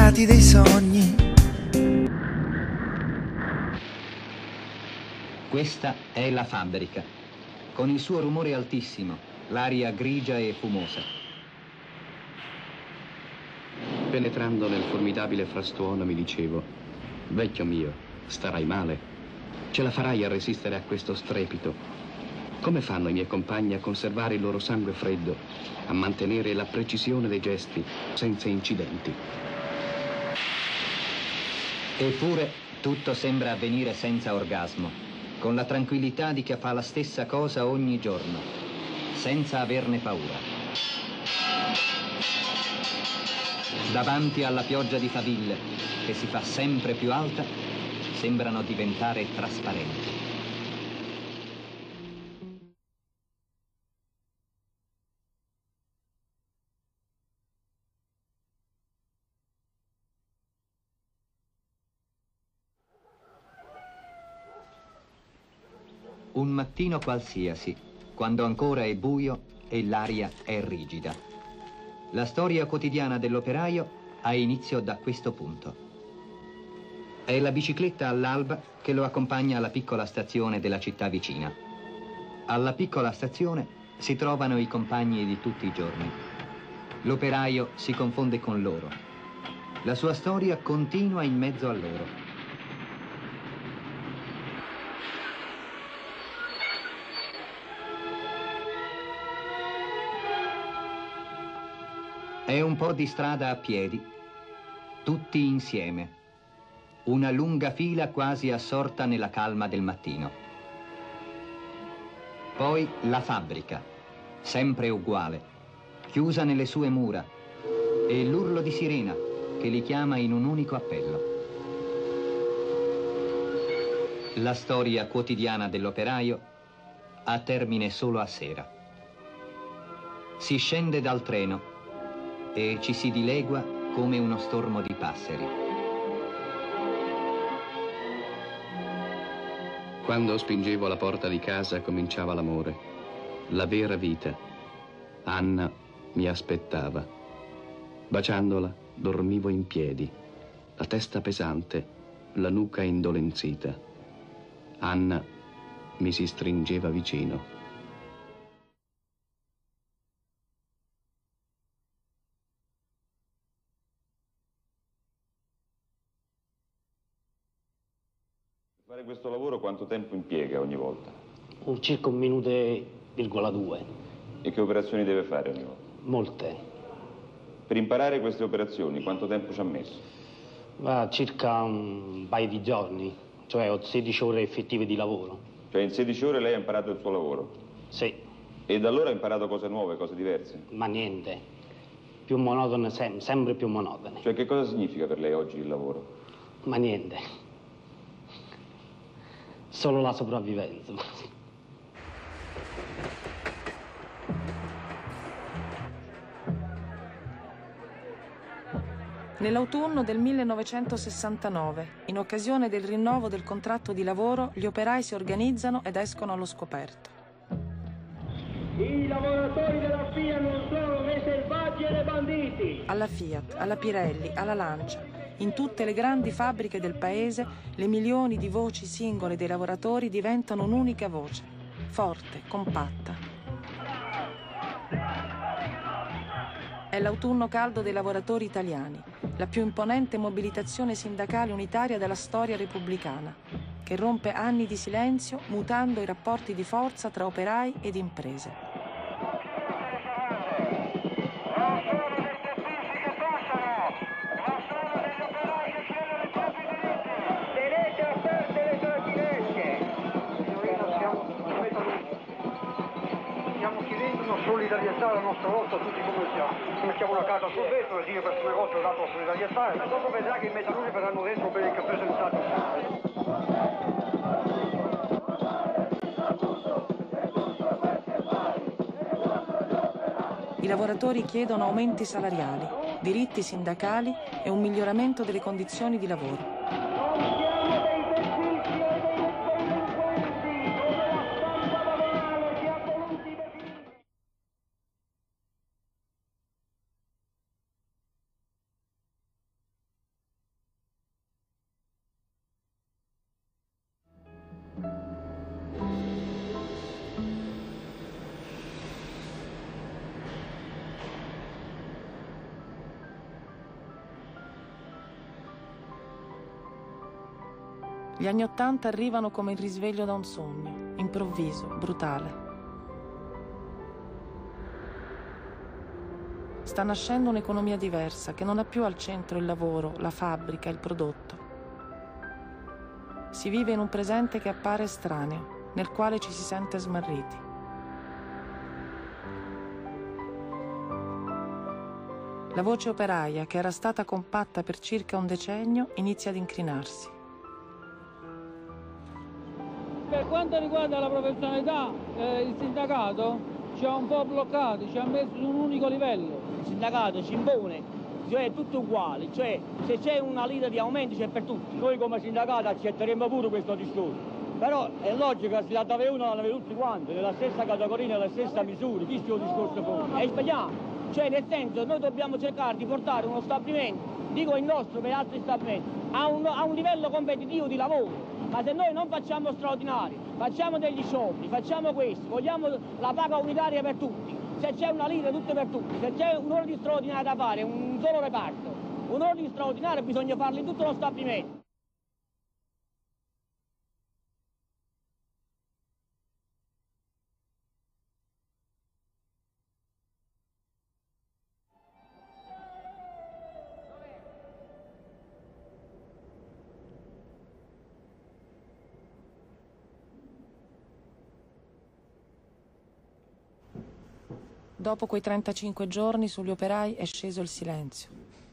innamorati dei sogni. Questa è la fabbrica, con il suo rumore altissimo, l'aria grigia e fumosa. Penetrando nel formidabile frastuono mi dicevo: vecchio mio, starai male. Ce la farai a resistere a questo strepito? Come fanno i miei compagni a conservare il loro sangue freddo, a mantenere la precisione dei gesti senza incidenti? Eppure tutto sembra avvenire senza orgasmo, con la tranquillità di chi fa la stessa cosa ogni giorno, senza averne paura. Davanti alla pioggia di faville, che si fa sempre più alta, sembrano diventare trasparenti. Un mattino qualsiasi, quando ancora è buio e l'aria è rigida. La storia quotidiana dell'operaio ha inizio da questo punto. È la bicicletta all'alba che lo accompagna alla piccola stazione della città vicina. Alla piccola stazione si trovano i compagni di tutti i giorni. L'operaio si confonde con loro. La sua storia continua in mezzo a loro. È un po' di strada a piedi, tutti insieme. Una lunga fila quasi assorta nella calma del mattino. Poi la fabbrica, sempre uguale, chiusa nelle sue mura, e l'urlo di sirena che li chiama in un unico appello. La storia quotidiana dell'operaio ha termine solo a sera. Si scende dal treno e ci si dilegua come uno stormo di passeri. Quando spingevo la porta di casa cominciava l'amore, la vera vita. Anna mi aspettava. Baciandola dormivo in piedi, la testa pesante, la nuca indolenzita. Anna mi si stringeva vicino. Fare questo lavoro quanto tempo impiega ogni volta? Circa 1 minuto e virgola 2. E che operazioni deve fare ogni volta? Molte. Per imparare queste operazioni quanto tempo ci ha messo? Circa un paio di giorni, cioè ho 16 ore effettive di lavoro. Cioè in 16 ore lei ha imparato il suo lavoro? Sì. E da allora ha imparato cose nuove, cose diverse? Ma niente. Più monotone, sempre più monotone. Cioè che cosa significa per lei oggi il lavoro? Ma niente. Solo la sopravvivenza. Nell'autunno del 1969, in occasione del rinnovo del contratto di lavoro, gli operai si organizzano ed escono allo scoperto. I lavoratori della Fiat non sono né selvaggi né banditi. Alla Fiat, alla Pirelli, alla Lancia, in tutte le grandi fabbriche del paese, le milioni di voci singole dei lavoratori diventano un'unica voce, forte, compatta. È l'autunno caldo dei lavoratori italiani, la più imponente mobilitazione sindacale unitaria della storia repubblicana, che rompe anni di silenzio mutando i rapporti di forza tra operai ed imprese. Solidarietà alla nostra volta tutti come siamo. Mettiamo una carta sul vetro e dire per prima volta ho dato la solidarietà e dopo vedrà che i metaluri verranno dentro per il caffè sensato. I lavoratori chiedono aumenti salariali, diritti sindacali e un miglioramento delle condizioni di lavoro. Gli anni '80 arrivano come il risveglio da un sogno, improvviso, brutale. Sta nascendo un'economia diversa che non ha più al centro il lavoro, la fabbrica, il prodotto. Si vive in un presente che appare estraneo, nel quale ci si sente smarriti. La voce operaia, che era stata compatta per circa un decennio, inizia ad incrinarsi. Per quanto riguarda la professionalità, il sindacato ci ha un po' bloccati, ci ha messo su un unico livello. Il sindacato ci impone, cioè tutto uguale, cioè se c'è una lira di aumento c'è per tutti. Noi come sindacato accetteremmo pure questo discorso, però è logico che se la deve uno la deve tutti quanti, nella stessa categoria, nella stessa misura, chi sto discorso poi? È sbagliato, cioè nel senso noi dobbiamo cercare di portare uno stabilimento, dico il nostro per altri stabilimenti, a un livello competitivo di lavoro. Ma se noi non facciamo straordinari, facciamo degli scioperi, facciamo questo, vogliamo la paga unitaria per tutti, se c'è una lira tutto per tutti, se c'è un'ora di straordinario da fare, un solo reparto, un'ora di straordinario bisogna farlo in tutto lo stabilimento. Dopo quei 35 giorni sugli operai è sceso il silenzio.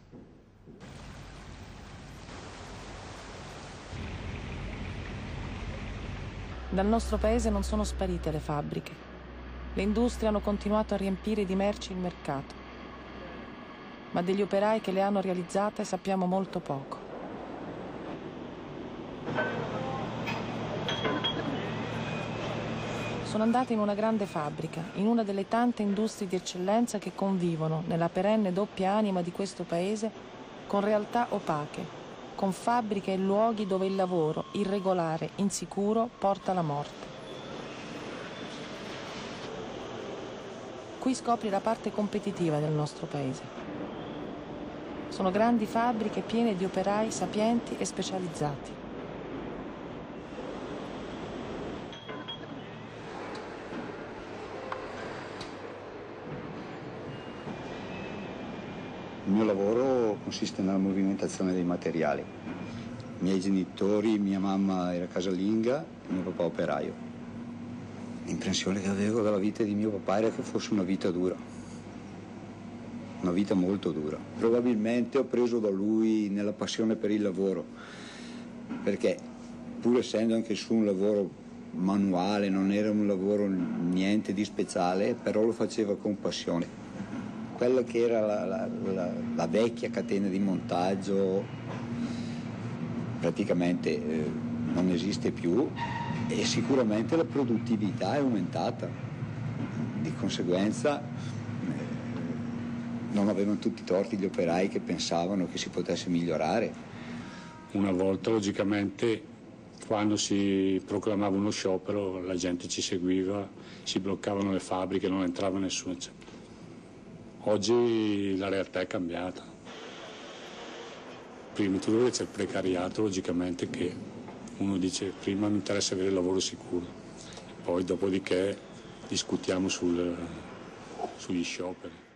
Dal nostro paese non sono sparite le fabbriche. Le industrie hanno continuato a riempire di merci il mercato. Ma degli operai che le hanno realizzate sappiamo molto poco. Sono andata in una grande fabbrica, in una delle tante industrie di eccellenza che convivono nella perenne doppia anima di questo paese con realtà opache, con fabbriche e luoghi dove il lavoro irregolare, insicuro, porta alla morte. Qui scopri la parte competitiva del nostro paese. Sono grandi fabbriche piene di operai sapienti e specializzati. Il mio lavoro consiste nella movimentazione dei materiali. I miei genitori, mia mamma era casalinga, mio papà operaio. L'impressione che avevo dalla vita di mio papà era che fosse una vita dura, una vita molto dura. Probabilmente ho preso da lui nella passione per il lavoro, perché pur essendo anche su un lavoro manuale, non era un lavoro niente di speciale, però lo faceva con passione. Quella che era la vecchia catena di montaggio praticamente non esiste più e sicuramente la produttività è aumentata. Di conseguenza non avevano tutti i torti gli operai che pensavano che si potesse migliorare. Una volta logicamente quando si proclamava uno sciopero la gente ci seguiva, si bloccavano le fabbriche, non entrava nessuno. Oggi la realtà è cambiata. Prima di tutto c'è il precariato, logicamente, che uno dice prima mi interessa avere il lavoro sicuro, poi dopodiché discutiamo sugli scioperi.